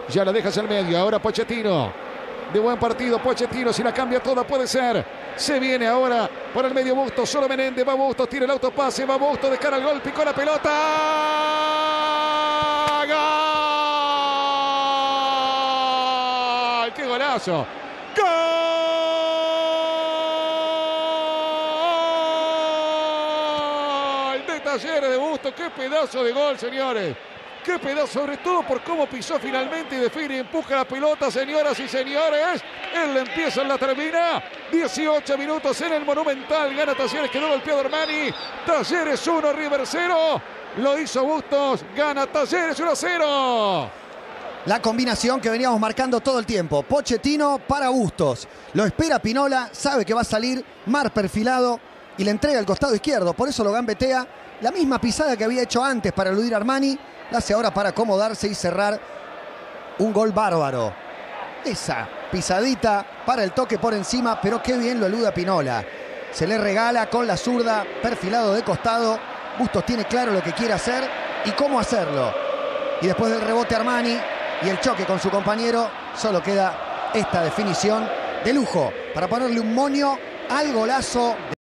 Ya la dejas al medio. Ahora Pochettino. De buen partido Pochettino. Si la cambia toda puede ser. Se viene ahora por el medio Bustos. Solo Menéndez. Va Bustos. Tira el autopase. Va Bustos de cara al gol. Picó la pelota. ¡Gol! ¡Qué golazo! ¡Gol! De Talleres de Bustos. ¡Qué pedazo de gol, señores! ¡Qué pedazo! Sobre todo por cómo pisó finalmente y define y empuja la pelota, señoras y señores. Él la empieza, la termina. 18 minutos en el Monumental. Gana Talleres, quedó golpeado Armani. Talleres 1, River 0. Lo hizo Bustos. Gana Talleres 1-0. La combinación que veníamos marcando todo el tiempo. Pochettino para Bustos. Lo espera Pinola, sabe que va a salir Mar perfilado y le entrega el costado izquierdo. Por eso lo gambetea. La misma pisada que había hecho antes para eludir a Armani, la hace ahora para acomodarse y cerrar un gol bárbaro. Esa pisadita para el toque por encima, pero qué bien lo elude a Pinola. Se le regala con la zurda, perfilado de costado. Bustos tiene claro lo que quiere hacer y cómo hacerlo. Y después del rebote Armani y el choque con su compañero, solo queda esta definición de lujo para ponerle un moño al golazo.